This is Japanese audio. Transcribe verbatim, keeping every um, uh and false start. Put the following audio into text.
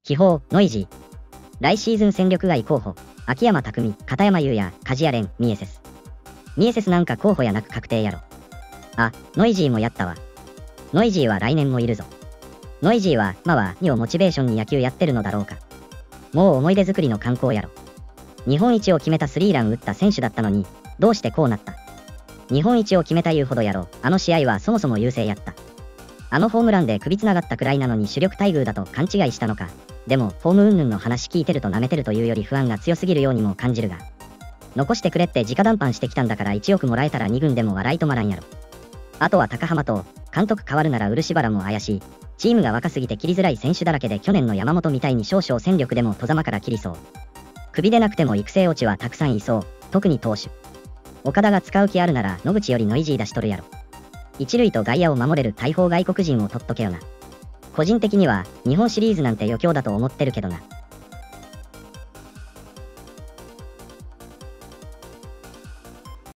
気泡、ノイジー。来シーズン戦力外候補、秋山拓実、片山優也、梶谷蓮、ミエセス。ミエセスなんか候補やなく確定やろ。あ、ノイジーもやったわ。ノイジーは来年もいるぞ。ノイジーは、まは、にをモチベーションに野球やってるのだろうか。もう思い出作りの観光やろ。日本一を決めたスリーラン打った選手だったのに、どうしてこうなった。日本一を決めたいうほどやろ。あの試合はそもそも優勢やった。あのホームランで首つながったくらいなのに主力待遇だと勘違いしたのか。でも、フォーム云々の話聞いてると舐めてるというより不安が強すぎるようにも感じるが。残してくれって直談判してきたんだからいちおくもらえたらに軍でも笑い止まらんやろ。あとは高浜と、監督変わるなら漆原も怪しい。チームが若すぎて切りづらい選手だらけで去年の山本みたいに少々戦力でも戸ざまから切りそう。首でなくても育成落ちはたくさんいそう。特に投手。岡田が使う気あるなら野口よりノイジー出しとるやろ。一塁と外野を守れる大砲外国人を取っとけよな。個人的には日本シリーズなんて余興だと思ってるけどな。